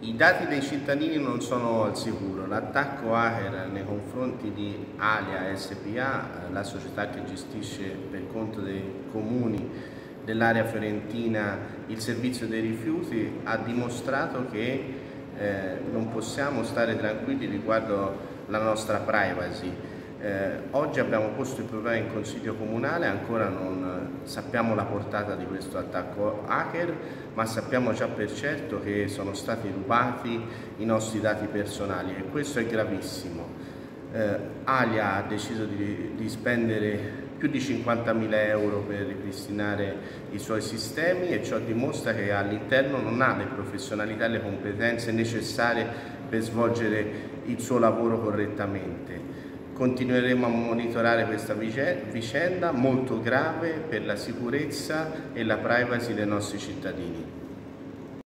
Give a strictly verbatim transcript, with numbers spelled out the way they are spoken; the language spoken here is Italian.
I dati dei cittadini non sono al sicuro. L'attacco hacker nei confronti di Alia S P A, la società che gestisce per conto dei comuni dell'area fiorentina il servizio dei rifiuti, ha dimostrato che eh, non possiamo stare tranquilli riguardo la nostra privacy. Eh, oggi abbiamo posto il problema in Consiglio Comunale, ancora non sappiamo la portata di questo attacco hacker, ma sappiamo già per certo che sono stati rubati i nostri dati personali e questo è gravissimo. Eh, Alia ha deciso di, di spendere più di cinquantamila euro per ripristinare i suoi sistemi e ciò dimostra che all'interno non ha le professionalità e le competenze necessarie per svolgere il suo lavoro correttamente. Continueremo a monitorare questa vicenda molto grave per la sicurezza e la privacy dei nostri cittadini.